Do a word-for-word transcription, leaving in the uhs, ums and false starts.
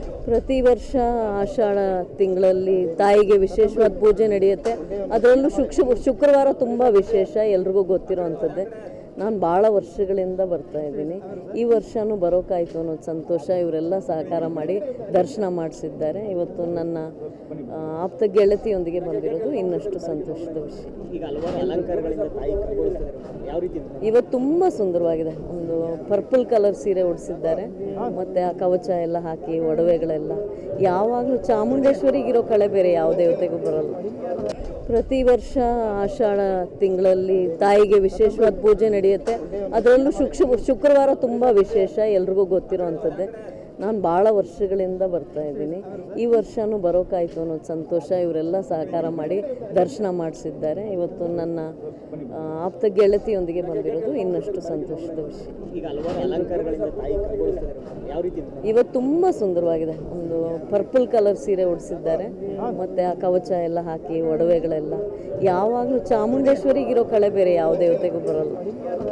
ಪ್ರತಿ ವರ್ಷ ಆಷಾಢ ತಿಂಗಳಲ್ಲಿ ತಾಯಿಗೆ ವಿಶೇಷವಾದ ಪೂಜೆ ನಡೆಯುತ್ತೆ. ಅದರಲ್ಲೂ ಶುಕ್ರ ಶುಕ್ರವಾರ ತುಂಬ ವಿಶೇಷ, ಎಲ್ರಿಗೂ ಗೊತ್ತಿರೋವಂಥದ್ದೇ. ನಾನು ಭಾಳ ವರ್ಷಗಳಿಂದ ಬರ್ತಾ ಇದ್ದೀನಿ. ಈ ವರ್ಷವೂ ಬರೋಕ್ಕಾಯಿತು ಅನ್ನೋದು ಸಂತೋಷ. ಇವರೆಲ್ಲ ಸಹಕಾರ ಮಾಡಿ ದರ್ಶನ ಮಾಡಿಸಿದ್ದಾರೆ. ಇವತ್ತು ನನ್ನ ಆಪ್ತ ಗೆಳತಿಯೊಂದಿಗೆ ಬಂದಿರೋದು ಇನ್ನಷ್ಟು ಸಂತೋಷದ ವಿಷಯ. ಇವತ್ತು ತುಂಬ ಸುಂದರವಾಗಿದೆ. ಒಂದು ಪರ್ಪಲ್ ಕಲರ್ ಸೀರೆ ಉಡಿಸಿದ್ದಾರೆ, ಮತ್ತು ಆ ಕವಚ ಎಲ್ಲ ಹಾಕಿ ಒಡವೆಗಳೆಲ್ಲ. ಯಾವಾಗಲೂ ಚಾಮುಂಡೇಶ್ವರಿಗಿರೋ ಕಳೆ ಬೇರೆ ಯಾವ ದೇವತೆಗೂ ಬರಲ್ಲ. ಪ್ರತಿ ವರ್ಷ ಆಷಾಢ ತಿಂಗಳಲ್ಲಿ ತಾಯಿಗೆ ವಿಶೇಷವಾದ ಪೂಜೆ ನಡೆಯುತ್ತೆ. ಅದರಲ್ಲೂ ಶುಕ್ರ ಶುಕ್ರವಾರ ತುಂಬ ವಿಶೇಷ, ಎಲ್ರಿಗೂ ಗೊತ್ತಿರೋವಂಥದ್ದೇ. ನಾನು ಭಾಳ ವರ್ಷಗಳಿಂದ ಬರ್ತಾ ಇದ್ದೀನಿ. ಈ ವರ್ಷವೂ ಬರೋಕ್ಕಾಯಿತು ಅನ್ನೋದು ಸಂತೋಷ. ಇವರೆಲ್ಲ ಸಹಕಾರ ಮಾಡಿ ದರ್ಶನ ಮಾಡಿಸಿದ್ದಾರೆ. ಇವತ್ತು ನನ್ನ ಆಪ್ತ ಗೆಳತಿಯೊಂದಿಗೆ ಬಂದಿರೋದು ಇನ್ನಷ್ಟು ಸಂತೋಷದ ವಿಷಯ. ಇವತ್ತು ತುಂಬ ಸುಂದರವಾಗಿದೆ. ಒಂದು ಪರ್ಪಲ್ ಕಲರ್ ಸೀರೆ ಉಡಿಸಿದ್ದಾರೆ, ಮತ್ತು ಆ ಕವಚ ಎಲ್ಲ ಹಾಕಿ ಒಡವೆಗಳೆಲ್ಲ. ಯಾವಾಗಲೂ ಚಾಮುಂಡೇಶ್ವರಿಗಿರೋ ಕಳೆ ಬೇರೆ ಯಾವ ದೇವತೆಗೂ ಬರಲ್ಲ.